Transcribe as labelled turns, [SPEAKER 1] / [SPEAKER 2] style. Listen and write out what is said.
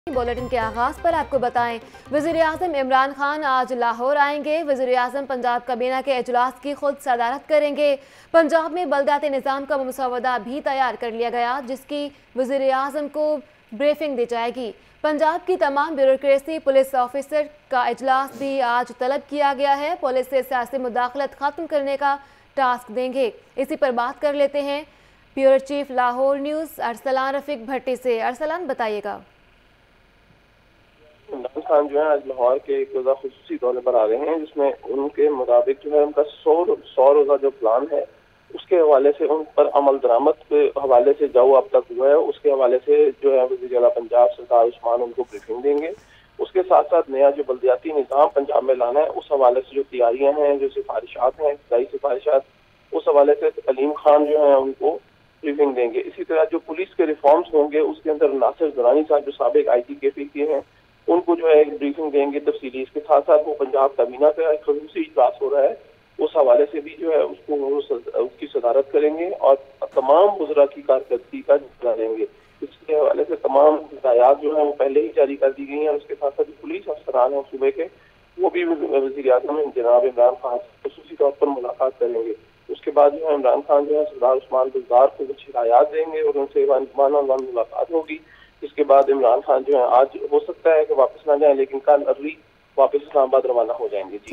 [SPEAKER 1] Bulletin के आगाज पर आपको बताएं, वज़ीर-ए-आज़म इमरान खान आज लाहौर आएंगे। वज़ीर-ए-आज़म पंजाब काबीना के इजलास की खुद सदारत करेंगे। पंजाब में बलदियाती निज़ाम का मसौदा भी तैयार कर लिया गया, जिसकी वज़ीर-ए-आज़म को ब्रीफिंग दी जाएगी। पंजाब की तमाम ब्यूरोक्रेसी पुलिस ऑफिसर का इजलास भी आज तलब किया गया है। पुलिस से सियासी मुदाखलत खत्म करने का टास्क देंगे। इसी पर बात कर लेते हैं bureau chief Lahore news Arsalan Rafiq Bhatti से। अरसलान, बताइएगा।
[SPEAKER 2] इमरान खान जो है आज लाहौर के एक रोजा खुसूसी दौरे पर आ रहे हैं, जिसमें उनके मुताबिक जो है उनका 100 रोजा जो प्लान है उसके हवाले से, उन पर अमल दरामद के हवाले से जो अब तक हुआ है उसके हवाले से जो है वज़ीर आला पंजाब सरदार उस्मान उनको ब्रीफिंग देंगे। उसके साथ साथ नया जो बल्दियाती निज़ाम पंजाब में लाना है उस हवाले से जो तैयारियां हैं, जो सिफारिशात हैं, इब्तदाई सिफारिशात, उस हवाले से अलीम खान जो है उनको ब्रीफिंग देंगे। इसी तरह जो पुलिस के रिफॉर्म्स होंगे उसके अंदर नासिर दुरानी साहब जो साबिक IGKP के हैं उनको जो है एक ब्रीफिंग देंगे तफसीली। इसके साथ साथ वो पंजाब काबीना का एक खसूसी इजलास हो रहा है, उस हवाले से भी जो है उसको उसकी सदारत करेंगे और तमाम वज़रा की कारकर्दगी का जायजा लेंगे। इसके हवाले से तमाम हिदायत जो है वो पहले ही जारी कर दी गई हैं। उसके साथ साथ पुलिस अफसरान हैं सूबे के, वो भी वज़ीर-ए-आज़म जनाब इमरान खान से खसूसी तौर पर मुलाकात करेंगे। उसके बाद जो है इमरान खान जो है सरदार उस्मान बुज़दार को कुछ हिदायत देंगे और उनसे वन ऑन वन मुलाकात होगी। इसके बाद इमरान खान जो है आज हो सकता है कि वापस ना जाए, लेकिन कल अर्ली वापस इस्लामाबाद रवाना हो जाएंगे। जी।